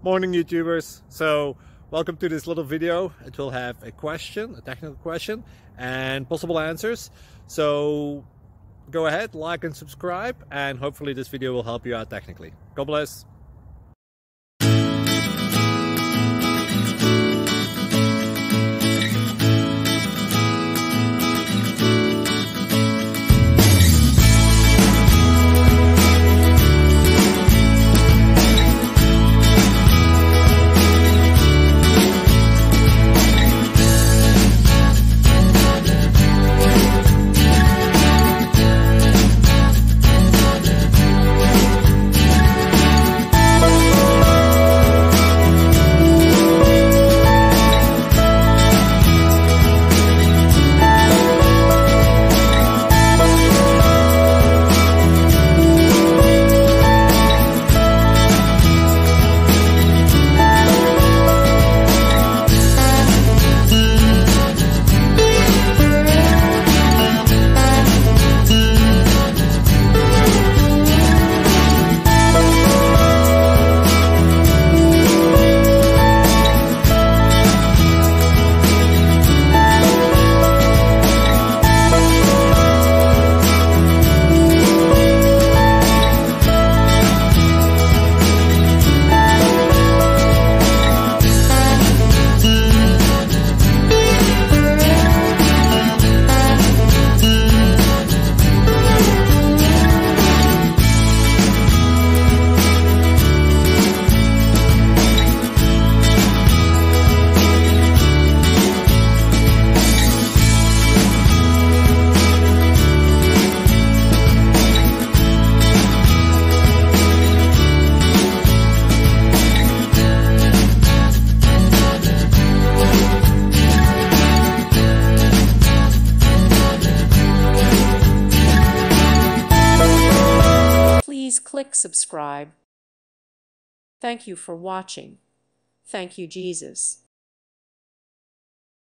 Morning YouTubers. So welcome to this little video. It will have a question, a technical question, and possible answers. So go ahead, like and subscribe, and hopefully this video will help you out technically. God bless. Please click subscribe. Thank you for watching. Thank you, Jesus.